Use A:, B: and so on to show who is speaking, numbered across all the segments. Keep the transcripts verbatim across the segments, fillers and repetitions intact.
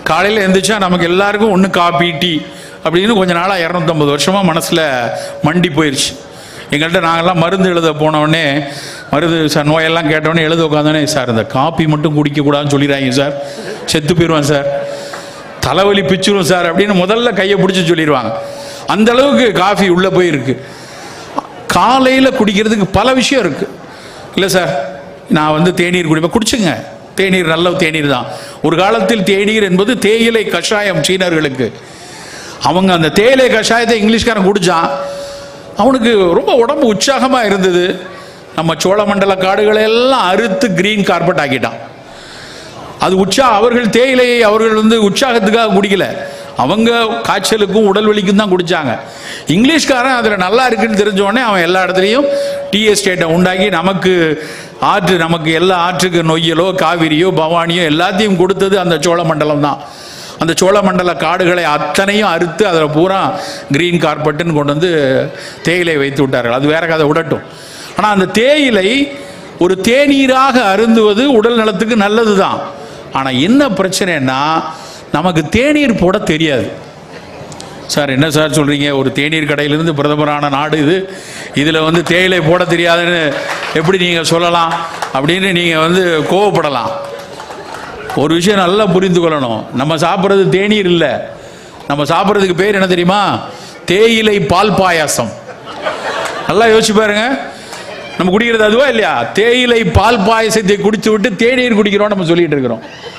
A: காலையில் எழுந்திரிச்சா நமக்கு எல்லாருக்கும் ஒன்று காபி டீ அப்படின்னு கொஞ்ச நாளாக இரநூத்தம்பது வருஷமாக மனசில் மண்டி போயிடுச்சு. எங்கள்கிட்ட நாங்கள்லாம் மருந்து எழுத போனோடனே மருந்து சார் நோயெல்லாம் கேட்டோடனே எழுத உட்காந்தோடனே, சார் இந்த காப்பி மட்டும் குடிக்கக்கூடாதுன்னு சொல்லிடுறாங்க சார், செத்து போயிடுவான் சார், தலைவலி பிச்சுரும் சார் அப்படின்னு முதல்ல கையை பிடிச்சி சொல்லிடுவாங்க. அந்த அளவுக்கு காஃபி உள்ளே போயிருக்கு. காலையில் குடிக்கிறதுக்கு பல விஷயம் இருக்குது. இல்லை சார் நான் வந்து தேநீர் குடிப்பேன், குடிச்சுங்க, தேநீர் நல்ல தேநீர் தான். ஒரு காலத்தில் தேநீர் என்பது தேயிலை கஷாயம் சீனர்களுக்கு. அவங்க அந்த தேயிலை கஷாயத்தை இங்கிலீஷ்காரன் குடித்தான், அவனுக்கு ரொம்ப உடம்பு உற்சாகமாக இருந்தது. நம்ம சோழமண்டல காடுகளை எல்லாம் அறுத்து கிரீன் கார்பெட் ஆக்கிட்டான். அது உற்சா அவர்கள் தேயிலையை அவர்கள் வந்து உற்சாகத்துக்காக குடிக்கல, அவங்க காய்ச்சலுக்கும் உடல் வலிக்கும் தான் குடித்தாங்க. இங்கிலீஷ்காரன் அதில் நல்லா இருக்குன்னு தெரிஞ்சோடனே அவன் எல்லா இடத்துலையும் டீ எஸ்டேட்டை உண்டாக்கி நமக்கு ஆற்று, நமக்கு எல்லா ஆற்றுக்கு நொய்யலோ காவிரியோ பவானியோ எல்லாத்தையும் கொடுத்தது அந்த சோழமண்டலம் தான். அந்த சோழமண்டல காடுகளை அத்தனையும் அறுத்து அதில் பூரா கிரீன் கார்பெட்டுன்னு கொண்டு வந்து தேயிலை வைத்து விட்டார்கள். அது வேற கதை, விடட்டும். ஆனால் அந்த தேயிலை ஒரு தேநீராக அருந்துவது உடல் நலத்துக்கு நல்லது தான். ஆனால் என்ன பிரச்சனைன்னா நமக்கு தேநீர் போட தெரியாது. சார் என்ன சார் சொல்கிறீங்க, ஒரு தேநீர் கடையிலிருந்து பிரதமரான நாடு இது, இதில் வந்து தேயிலை போட தெரியாதுன்னு எப்படி நீங்கள் சொல்லலாம் அப்படின்னு நீங்கள் வந்து கோவப்படலாம். ஒரு விஷயம் நல்லா புரிந்து கொள்ளணும், நம்ம சாப்பிட்றது தேநீர் இல்லை, நம்ம சாப்பிட்றதுக்கு பேர் என்ன தெரியுமா, தேயிலை பால் பாயாசம். நல்லா யோசிச்சு பாருங்க, நம்ம குடிக்கிறது அதுவா இல்லையா? தேயிலை பால் பாயசத்தை குடிச்சு விட்டு தேநீர் குடிக்கிறோம் நம்ம சொல்லிட்டு இருக்கிறோம்.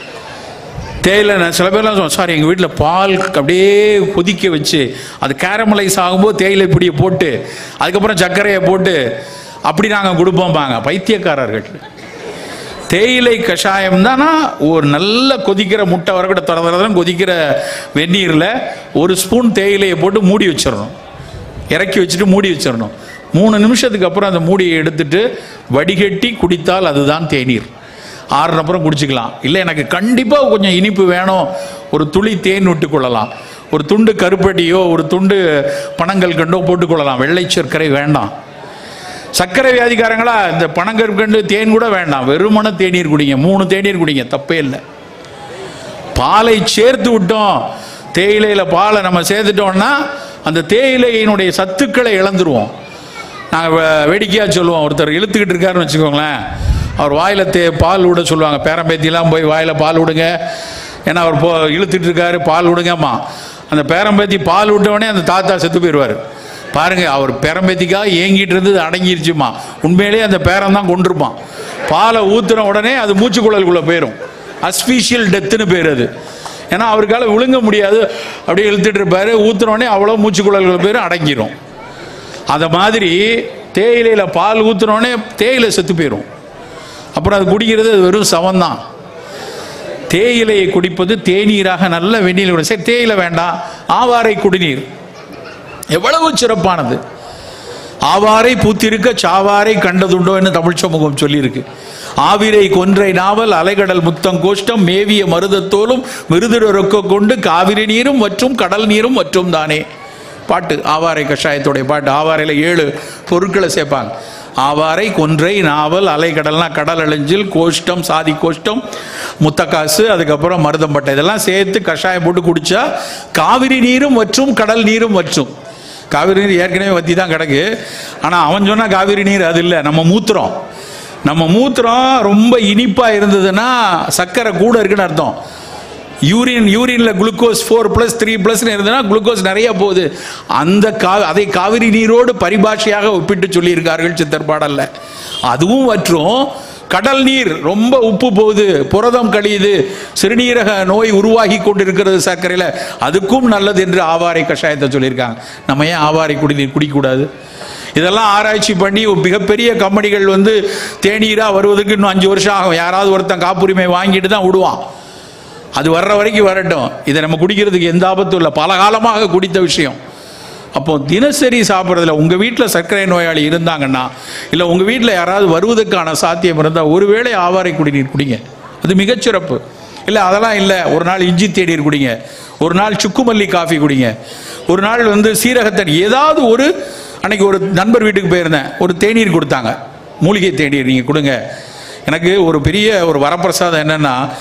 A: தேயிலை சில பேர்லாம் சொல்லுவோம், சார் எங்கள் வீட்டில் பால் அப்படியே கொதிக்க வச்சு அது கேரமலைஸ் ஆகும்போது தேயிலை பொடியை போட்டு அதுக்கப்புறம் சர்க்கரையை போட்டு அப்படி நாங்கள் கொடுப்போம்பாங்க. பைத்தியக்காரர்கள். தேயிலை கஷாயம் தானா ஒரு நல்ல கொதிக்கிற முட்டை வரக்கூட திறந்துறதும் கொதிக்கிற வெந்நீரில் ஒரு ஸ்பூன் தேயிலையை போட்டு மூடி வச்சிடணும், இறக்கி வச்சுட்டு மூடி வச்சிடணும். மூணு நிமிஷத்துக்கு அப்புறம் அந்த மூடியை எடுத்துட்டு வடிகட்டி குடித்தால் அதுதான் தேநீர். ஆறுன அப்புறம் குடிச்சிக்கலாம். இல்லை எனக்கு கண்டிப்பாக கொஞ்சம் இனிப்பு வேணும், ஒரு துளி தேன் விட்டு கொள்ளலாம், ஒரு துண்டு கருப்பட்டியோ ஒரு துண்டு பனங்கல் கண்டோ போட்டுக்கொள்ளலாம், வெள்ளை சர்க்கரை வேண்டாம். சர்க்கரை வியாதிக்காரங்களா இந்த பனங்கற்கண்டு தேன் கூட வேண்டாம், வெறுமன தேநீர் குடிங்க, மூணு தேநீர் குடிங்க, தப்பே இல்லை. பாலை சேர்த்து விட்டோம், தேயிலையில் பாலை நம்ம சேர்த்துட்டோம்னா அந்த தேயிலையினுடைய சத்துக்களை இழந்துருவோம். நாங்கள் வேடிக்கையாக சொல்லுவோம், ஒருத்தர் இழுத்துக்கிட்டு இருக்காருன்னு வச்சுக்கோங்களேன், அவர் வாயில் தே பால் விட சொல்லுவாங்க, பேரம்பேத்திலாம் போய் வாயில் பால் விடுங்க, ஏன்னா அவர் போ இழுத்துட்டு இருக்காரு பால் விடுங்கம்மா. அந்த பேரம்பேத்தி பால் விட்டவொடனே அந்த தாத்தா செத்து போயிடுவார். பாருங்க, அவர் பேரம்பேத்திக்காக ஏங்கிட்டு இருந்தது அடங்கிருச்சுமா, உண்மையிலேயே அந்த பேரம் தான் கொண்டிருப்பான். பாலை ஊத்துன உடனே அது மூச்சுக்குழலுக்குள்ளே போயிடும், அஸ்பீஷியல் டெத்துன்னு பேர் அது. ஏன்னா அவருக்கால விழுங்க முடியாது, அப்படியே இழுத்துட்டு இருப்பாரு, ஊத்துனோடனே அவ்வளோ மூச்சுக்குழல்கள் போயிடும், அடங்கிடும். அந்த மாதிரி தேயிலையில் பால் ஊத்துனோடனே தேயிலை செத்து போயிடும். அப்புறம் அது குடிக்கிறது வெறும் சவந்தான். தேயிலையை குடிப்பது தேநீராக நல்ல வெந்நீர் கூட. சரி தேயிலை வேண்டாம், ஆவாரை குடிநீர் எவ்வளவு சிறப்பானது. ஆவாரை பூத்திருக்க சாவாரை கண்டதுண்டோ என்று தமிழ் சமூகம் சொல்லியிருக்கு. ஆவிரை கொன்றை நாவல் அலைகடல் முத்தம் கோஷ்டம் மேவிய மருதத்தோலும் மிருதுட ரொக்க கொண்டு காவிரி நீரும் மற்றும் கடல் நீரும் மற்றும் தானே பாட்டு, ஆவாரை கஷாயத்துடைய பாட்டு. ஆவாரையில் ஏழு பொருட்களை சேர்ப்பாங்க. ஆவாரை கொன்றை நாவல் அலைகடல்னா கடல் அழிஞ்சில் கோஷ்டம் சாதி கோஷ்டம் முத்தக்காசு அதுக்கப்புறம் மருதம்பட்டை இதெல்லாம் சேர்த்து கஷாயம் போட்டு குடித்தா காவிரி நீரும் மற்றும் கடல் நீரும் மற்றும். காவிரி நீர் ஏற்கனவே வற்றி தான் கிடக்கு, ஆனால் அவன் சொன்னால் காவிரி நீர் அது இல்லை, நம்ம மூத்திரம். நம்ம மூத்திரம் ரொம்ப இனிப்பாக இருந்ததுன்னா சர்க்கரை கூட இருக்குன்னு அர்த்தம். யூரின் யூரினில் குளுக்கோஸ் ஃபோர் ப்ளஸ் த்ரீ ப்ளஸ்ன்னு இருந்ததுன்னா குளுக்கோஸ் நிறைய போகுது. அந்த கா அதை காவிரி நீரோடு பரிபாஷையாக ஒப்பிட்டு சொல்லியிருக்கார்கள் சித்தர் பாடல்ல. அதுவும் வற்றும். கடல் நீர் ரொம்ப உப்பு போகுது, புரதம் கழியுது, சிறுநீரக நோய் உருவாகி கொண்டிருக்கிறது சர்க்கரையில், அதுக்கும் நல்லது என்று ஆவாரை கஷாயத்தை சொல்லியிருக்காங்க. நம்ம ஏன் ஆவாரை குடிநீர் குடிக்கக்கூடாது? இதெல்லாம் ஆராய்ச்சி பண்ணி மிகப்பெரிய கம்பெனிகள் வந்து தேநீராக வருவதற்கு இன்னும் அஞ்சு வருஷம் ஆகும். யாராவது ஒருத்தன் காப்புரிமை வாங்கிட்டு தான் விடுவான். அது வர்ற வரைக்கும் வரட்டும். இதை நம்ம குடிக்கிறதுக்கு எந்த ஆபத்தும் இல்லை, பல காலமாக குடித்த விஷயம். அப்போ தினசரி சாப்பிட்றதுல உங்கள் வீட்டில் சர்க்கரை நோயாளி இருந்தாங்கன்னா, இல்லை உங்கள் வீட்டில் யாராவது வருவதற்கான சாத்தியம் இருந்தால் ஒருவேளை ஆவாரை குடிநீர் குடிங்க, அது மிகச்சிறப்பு. இல்லை அதெல்லாம் இல்லை, ஒரு நாள் இஞ்சி தேநீர் குடிங்க, ஒரு நாள் சுக்குமல்லி காஃபி குடிங்க, ஒரு நாள் வந்து சீரகத்தன் ஏதாவது ஒரு. அன்னைக்கு ஒரு நண்பர் வீட்டுக்கு போயிருந்தேன், ஒரு தேநீர் கொடுத்தாங்க, மூலிகை தேநீர் நீங்கள் கொடுங்க. எனக்கு ஒரு பெரிய ஒரு வரப்பிரசாதம் என்னென்னா,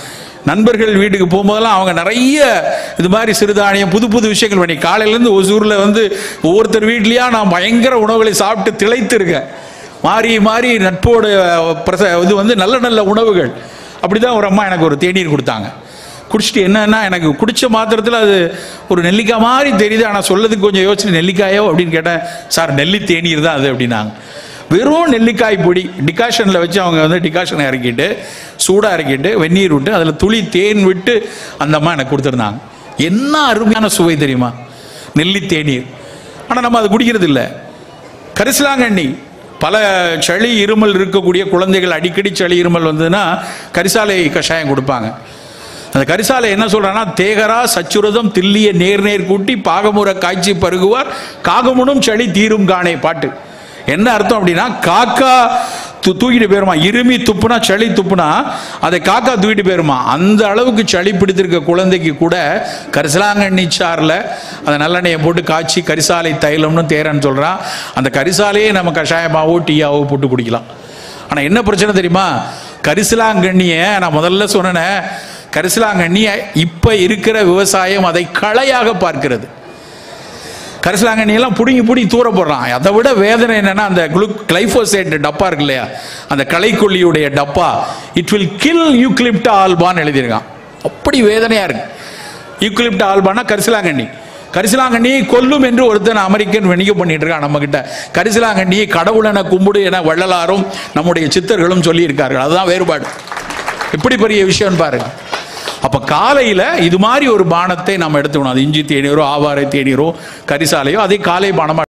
A: நண்பர்கள் வீட்டுக்கு போகும்போதெல்லாம் அவங்க நிறைய இது மாதிரி சிறுதானியம் புது புது விஷயங்கள் பண்ணி காலையிலேருந்து ஒசூரில் வந்து ஒவ்வொருத்தர் வீட்லேயா நான் பயங்கர உணவுகளை சாப்பிட்டு திளைத்து இருக்கேன். மாறி மாறி நட்போடு பிரச இது வந்து நல்ல நல்ல உணவுகள். அப்படி தான் ஒரு அம்மா எனக்கு ஒரு தேநீர் கொடுத்தாங்க. குடிச்சிட்டு என்னன்னா எனக்கு குடித்த மாத்திரத்தில் அது ஒரு நெல்லிக்காய் மாதிரி தெரியுது, ஆனால் சொல்லதுக்கு கொஞ்சம் யோசனை நெல்லிக்காயோ அப்படின்னு கேட்டேன். சார் நெல்லி தேநீர் தான் அது அப்படின்னாங்க. வெறும் நெல்லிக்காய் பொடி டிகாஷனில் வச்சு அவங்க வந்து டிகாஷனை இறக்கிட்டு சூடாக இறக்கிட்டு வெந்நீர் விட்டு அதில் துளி தேன் விட்டு அந்த அம்மா எனக்கு கொடுத்துருந்தாங்க. என்ன அருமையான சுவை தெரியுமா நெல்லி தேநீர். ஆனால் நம்ம அது குடிக்கிறது இல்லை. கரிசலாங்கண்ணி பல சளி இருமல் இருக்கக்கூடிய குழந்தைகள் அடிக்கடி சளி இருமல் வந்ததுன்னா கரிசாலை கஷாயம் கொடுப்பாங்க. அந்த கரிசாலை என்ன சொல்றாங்கன்னா, தேகரா சச்சுரதம் தில்லிய நேர் நேர் கூட்டி பாகமுறை காய்ச்சி பருகுவார் காகமுனும் சளி தீரும் காணே. பாட்டு என்ன அர்த்தம் அப்படின்னா, காக்கா தூ தூக்கிட்டு போயிருமா, இருமி துப்புனா சளி துப்புனா அதை காக்கா தூக்கிட்டு போயிருமா. அந்த அளவுக்கு சளி பிடித்திருக்க குழந்தைக்கு கூட கரிசலாங்கண்ணி சாறில் அந்த நல்லெண்ணெயை போட்டு காய்ச்சி கரிசாலை தைலம்னு தேரன்னு சொல்கிறான். அந்த கரிசாலையே நம்ம கஷாயமாவோ டீயாவோ போட்டு குடிக்கலாம். ஆனால் என்ன பிரச்சனை தெரியுமா, கரிசலாங்கண்ணியை நான் முதல்ல சொன்னேன், கரிசலாங்கண்ணியை இப்போ இருக்கிற விவசாயம் அதை களையாக பார்க்கிறது. கரிசலாங்கண்ணியெல்லாம் பிடுங்கி பிடிங்கி தூர போடுறான். அதை விட வேதனை என்னன்னா, அந்த குளு கிளைஃபோசேட் டப்பா இருக்கு இல்லையா, அந்த களைக்கொல்லியுடைய டப்பா, இட் வில் கில் யூக்லிப்டா ஆல்பான்னு எழுதியிருக்கான். அப்படி வேதனையா இருக்கு. யூக்லிப்டா ஆல்பானா கரிசலாங்கண்ணி. கரிசலாங்கண்ணியை கொல்லும் என்று ஒருத்தன் அமெரிக்கன் வணிகம் பண்ணிட்டு இருக்கான் நம்ம கிட்ட. கரிசலாங்கண்ணியை கடவுளென கும்பிடு என வள்ளலாரும் நம்முடைய சித்தர்களும் சொல்லி இருக்கார்கள். அதுதான் வேறுபாடு. எப்படி பெரிய விஷயம் பாருங்க. அப்ப காலையில இது மாதிரி ஒரு பானத்தை நம்ம எடுத்துக்கணும். அது இஞ்சி தேநீரோ ஆவாரை தேநீரோ கரிசாலையோ அதை காலை பானமா